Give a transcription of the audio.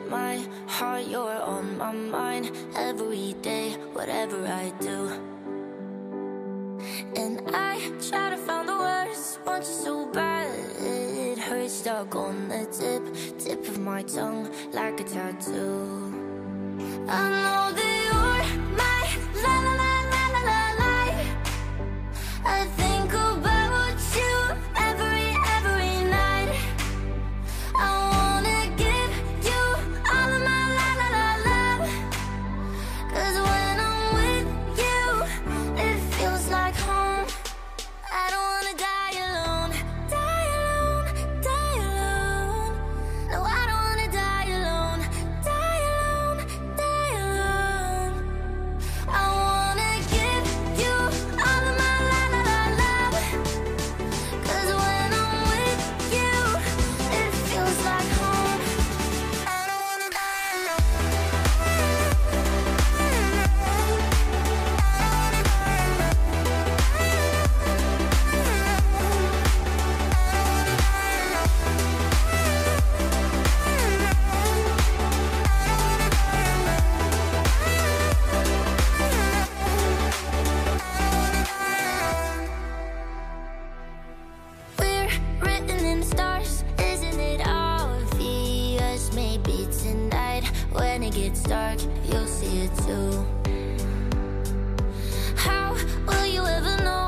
my heart, you're on my mind. Every day, whatever I do. And I try to find the words, want you so bad it hurts, stuck on the tip of my tongue like a tattoo. I know that you're my la la la la la la la. I think about you every night. I wanna give you all of my la la la love. 'Cause when I'm with you, it feels like home. I don't wanna die alone, die alone, die alone. No, I don't wanna die alone, die alone, die alone. I wanna give you all of my la la la love. 'Cause when I'm with you, it feels like home. I don't wanna die alone. We're written in the stars, isn't it obvious? Maybe tonight, when it gets dark, you'll see it too. How will you ever know